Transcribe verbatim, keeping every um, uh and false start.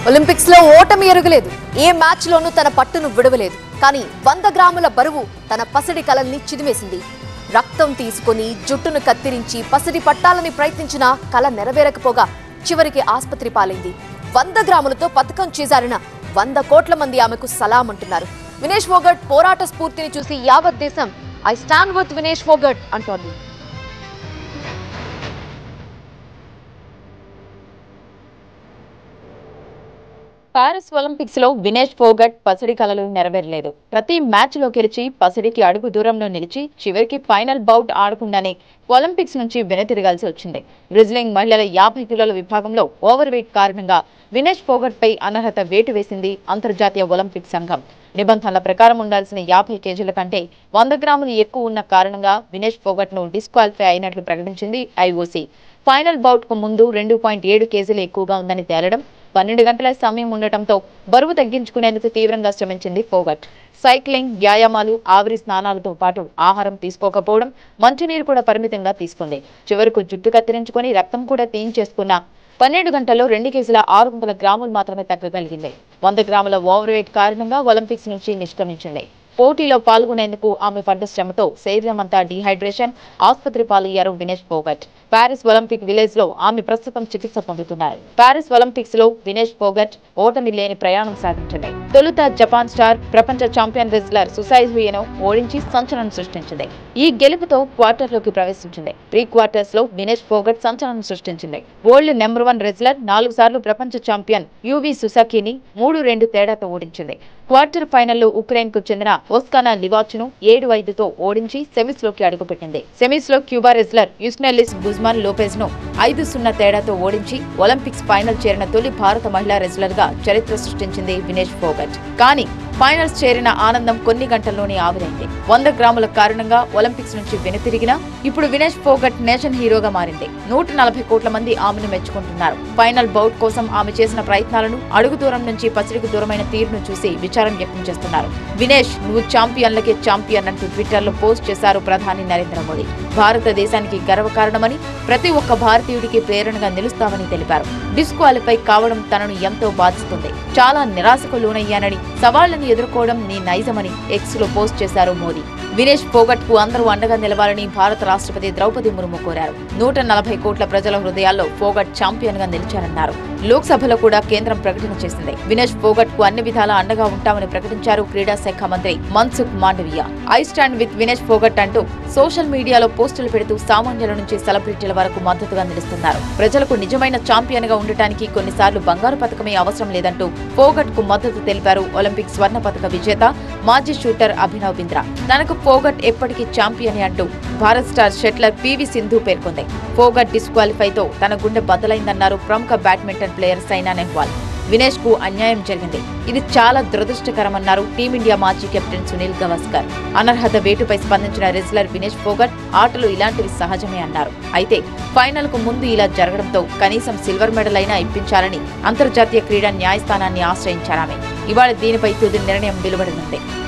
Olympics లో ఓటమి ఎరుగలేదు. ఏ match లోనూ తన పట్టును విడవలేదు. కానీ వంద గ్రాముల బరువు తన పసిడి కలల్ని చిదిమేసింది. రక్తం తీసుకొని జుట్టును కత్తిరించి పసిడి పట్టాలని ప్రయత్నించిన కల నెరవేరకపోగా చివరికి ఆసుపత్రి పాలైంది. వంద గ్రాములతో పథకం చేజారిన వంద కోట్ల మంది ఆమెకు సలాం అంటున్నారు. వినేష్ ఫోగట్ పోరాట స్ఫూర్తిని చూసి యావత్ దేశం I stand with Vinesh Phogat అంటోంది. పారిస్ ఒలింపిక్స్ లో వినేష్ ఫోగట్ పసిడి కలలు నెరవేరలేదు. ప్రతి మ్యాచ్ లో గెలిచి పసిడికి అడుగు దూరంలో నిలిచి చివరికి ఫైనల్ బౌట్ ఆడకుండానే ఒలింపిక్స్ నుంచి వెనుతిరగాల్సి వచ్చింది. రెజ్లింగ్ మహిళల యాభై కిలోల విభాగంలో ఓవర్ వెయిట్ కారణంగా వినేష్ ఫోగట్ పై అనర్హత వేటు వేసింది అంతర్జాతీయ ఒలింపిక్ సంఘం. నిబంధనల ప్రకారం ఉండాల్సిన యాభై కేజీల కంటే వంద గ్రాములు ఎక్కువ ఉన్న కారణంగా వినేష్ ఫోగట్ ను డిస్క్వాలిఫై అయినట్లు ప్రకటించింది ఐఓసీ. ఫైనల్ బౌట్ కు ముందు రెండు పాయింట్ ఏడు కేజీలు ఎక్కువగా ఉందని తేలడం, పన్నెండు గంటల సమయం ఉండటంతో బరువు తగ్గించుకునేందుకు తీవ్రంగా శ్రమించింది ఫోగట్. సైక్లింగ్, వ్యాయామాలు, ఆవిరి స్నానాలతో పాటు ఆహారం తీసుకోకపోవడం, మంచినీరు కూడా పరిమితంగా తీసుకుంది. చివరకు జుట్టు కత్తిరించుకుని రక్తం కూడా తీయించేసుకున్న పన్నెండు గంటల్లో రెండు కేజీల ఆరు వందల గ్రాములు మాత్రమే తగ్గగలిగింది. వంద గ్రాముల ఓవర్ వెయిట్ కారణంగా ఒలింపిక్స్ నుంచి నిష్క్రమించింది. పోటీలో పాల్గొనేందుకు ఆమె పడ్డ శ్రమతో శరీరం అంతా డీహైడ్రేషన్, ఆసుపత్రి పాలయ్యారు Vinesh Phogat. Paris Olympic village లో ఆమె ప్రస్తుతం చికిత్స పొందుతున్నారు. పారిస్ ఒలింపిక్స్ లో వినేష్ ఫోగట్ ఓటమి లేని ప్రయాణం సాగించింది. తొలుత జపాన్ స్టార్, ప్రపంచ ఛాంపియన్ రెజ్లర్ సుసాయి హుయేను ఓడించి సంచలనం సృష్టించింది. ఈ గెలుపుతో క్వార్టర్ లోకి ప్రవేశించింది. ప్రీ క్వార్టర్స్ లో వినేష్ ఫోగట్ సంచలనం సృష్టించింది. వరల్డ్ నెంబర్ వన్ రెజ్లర్, నాలుగు సార్లు ప్రపంచ ఛాంపియన్ యూవి సుసాకిని మూడు రెండు తేడాతో ఓడించింది. క్వార్టర్ ఫైనల్లో ఉక్రెయిన్ కు చెందిన ఓస్కానా లివాచ్ను ఏడు ఐదుతో ఓడించి సెమీస్ లోకి అడుగుపెట్టింది. సెమీస్ లో Cuba wrestler Yusneylys Guzman Lopez ను ఐదు సున్నా తేడాతో ఓడించి ఒలింపిక్స్ ఫైనల్ చేరిన తొలి భారత మహిళా రెజ్లర్ గా చరిత్ర సృష్టించింది వినేష్ ఫోగట్. కానీ ఫైనల్స్ చేరిన ఆనందం కొన్ని గంటల్లోనే ఆవిరైంది. వంద గ్రాముల కారణంగా ఒలింపిక్స్ నుంచి వెనుతిరిగినా ఇప్పుడు వినేష్ ఫోగట్ నేషన్ హీరోగా మారింది. నూట నలభై కోట్ల మంది ఆమెను మెచ్చుకుంటున్నారు. ఫైనల్ బౌట్ కోసం ఆమె చేసిన ప్రయత్నాలను, అడుగు దూరం నుంచి పసిడికి దూరమైన తీరును చూసి విచారం వ్యక్తం చేస్తున్నారు. వినేష్, నువ్వు ఛాంపియన్లకే ఛాంపియన్ అంటూ ట్విట్టర్ లో పోస్ట్ చేశారు ప్రధాని నరేంద్ర మోదీ. భారతదేశానికి గర్వకారణమని, ప్రతి ఒక్క భారతీయుడికి ప్రేరణగా నిలుస్తామని తెలిపారు. డిస్క్వాలిఫై కావడం తనను ఎంతో బాధిస్తుంది. చాలా నిరాశకు లోనయ్యానని, సవాళ్లను ఎదుర్కోవడం నీ నైజమని ఎక్స్ లో పోస్ట్ చేశారు మోదీ. వినేష్ ఫోగట్ కు అందరూ అండగా నిలవాలని భారత రాష్ట్రపతి ద్రౌపది ముర్ము కోరారు. నూట నలభై కోట్ల ప్రజల హృదయాల్లో ఫోగట్ ఛాంపియన్ గా నిలిచారన్నారు. లోక్సభలో కూడా కేంద్రం ప్రకటన చేసింది. వినేష్ ఫోగట్ కు అన్ని విధాలా అండగా ఉంటామని ప్రకటించారు క్రీడా శాఖ మంత్రి Mansukh Mandaviya. I stand with Vinesh Phogat అంటూ సోషల్ మీడియాలో పోస్టులు పెడుతూ సామాన్యుల నుంచి సెలబ్రిటీల వరకు మద్దతుగా నిలుస్తున్నారు. ప్రజలకు నిజమైన ఛాంపియన్ గా ఉండటానికి కొన్నిసార్లు బంగారు పథకమే అవసరం లేదంటూ ఫోగట్ కు మద్దతు తెలిపారు ఒలింపిక్ స్వర్ణ పథక విజేత, మాజీ షూటర్ అభినవ్ బింద్రా. తనకు ఫోగట్ ఎప్పటికీ ఛాంపియన్ అంటూ Bharat star shuttler PV Sindhu పేర్కొంది. ఫోగట్ డిస్క్వాలిఫైతో తన గుండె బద్దలైందన్నారు ప్రముఖ బ్యాడ్మింటన్ ప్లేయర్ సైనా నెహ్వాల్. వినేష్ కు అన్యాయం జరిగింది. ఇది చాలా దురదృష్టకరమన్నారు టీమిండియా మాజీ కెప్టెన్ సునీల్ గవాస్కర్. అనర్హత వేటుపై స్పందించిన రెజ్లర్ వినేష్ ఫోగట్ ఆటలు ఇలాంటివి సహజమే అన్నారు. అయితే ఫైనల్ కు ముందు ఇలా జరగడంతో కనీసం సిల్వర్ మెడల్ అయినా ఇప్పించాలని అంతర్జాతీయ క్రీడా న్యాయస్థానాన్ని ఆశ్రయించారామె. ఇవాళ దీనిపై తుది నిర్ణయం వెలువడనుంది.